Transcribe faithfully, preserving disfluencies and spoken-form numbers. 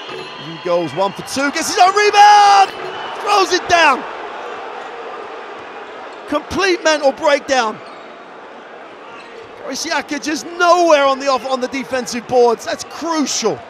He goes one for two, gets his own rebound, throws it down. Complete mental breakdown. Gary Siaka just nowhere on the off on the defensive boards. That's crucial.